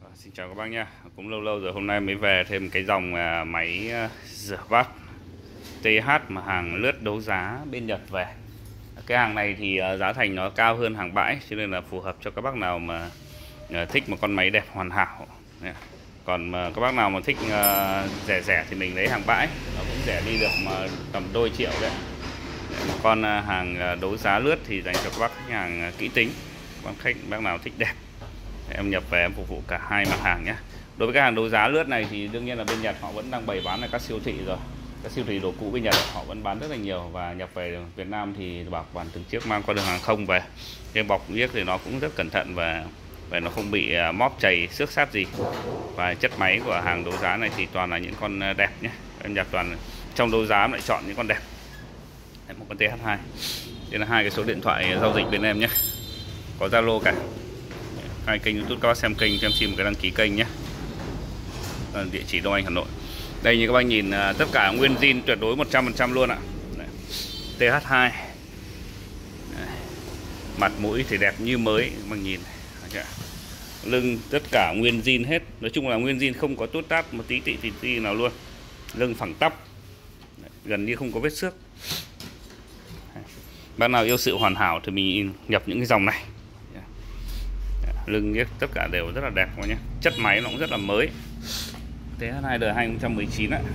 Xin chào các bác nha. Cũng lâu lâu rồi hôm nay mới về thêm cái dòng máy rửa bát TH mà hàng lướt đấu giá bên Nhật về. Cái hàng này thì giá thành nó cao hơn hàng bãi, cho nên là phù hợp cho các bác nào mà thích một con máy đẹp hoàn hảo. Còn mà các bác nào mà thích rẻ rẻ thì mình lấy hàng bãi, nó cũng rẻ đi được mà tầm đôi triệu đấy. Một con hàng đấu giá lướt thì dành cho các bác khách hàng kỹ tính, bác nào thích đẹp em nhập về em phục vụ cả hai mặt hàng nhé. Đối với cái hàng đấu giá lướt này thì đương nhiên là bên Nhật họ vẫn đang bày bán ở các siêu thị rồi. Các siêu thị đồ cũ bên Nhật họ vẫn bán rất là nhiều, và nhập về Việt Nam thì bảo quản từng chiếc mang qua đường hàng không về. Cái bọc viết thì nó cũng rất cẩn thận và nó không bị móp chảy xước sát gì. Và chất máy của hàng đấu giá này thì toàn là những con đẹp nhé. Em nhập toàn trong đấu giá lại chọn những con đẹp. Một con TH2. Đây là hai cái số điện thoại giao dịch bên em nhé. Có Zalo cả. Hai kênh YouTube các bác xem kênh cho em xin một cái đăng ký kênh nhé. Địa chỉ Đông Anh, Hà Nội. Đây như các bác nhìn tất cả nguyên zin tuyệt đối 100% luôn ạ. TH2. Đây. Mặt mũi thì đẹp như mới các bác nhìn. Lưng tất cả nguyên zin hết. Nói chung là nguyên zin không có tút tát một tí nào luôn. Lưng phẳng tắp. Gần như không có vết xước. Bác nào yêu sự hoàn hảo thì mình nhập những cái dòng này. Lưng tất cả đều rất là đẹp các nhé. Chất máy nó cũng rất là mới. TH2 2019 ạ.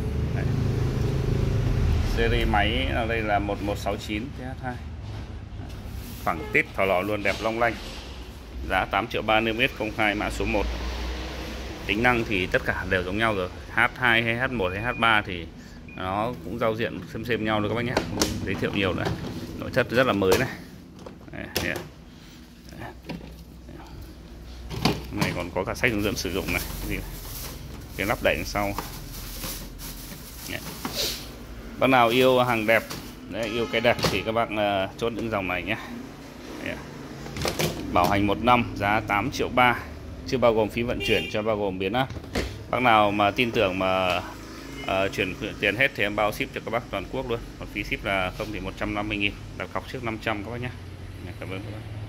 Series máy ở đây là 1169 TH2. Phẳng tít thò lò luôn, đẹp long lanh. Giá 8 triệu 3 niêm yết công khai mã số 1. Tính năng thì tất cả đều giống nhau rồi. H2 hay H1 hay H3 thì nó cũng giao diện xem nhau rồi các bác nhé. Không giới thiệu nhiều nữa. Nội thất rất là mới này. Đây, này còn có cả sách hướng dẫn sử dụng này. Cái lắp đẩy đằng sau. Bác nào yêu hàng đẹp, yêu cái đẹp thì các bác chốt những dòng này nhé. Bảo hành 1 năm, giá 8 triệu 3, chưa bao gồm phí vận chuyển, cho bao gồm biến áp. Bác nào mà tin tưởng mà chuyển tiền hết thì em bao ship cho các bác toàn quốc luôn. Còn phí ship là không thì 150.000, đặt cọc trước 500 các bác nhé. Cảm ơn các bác.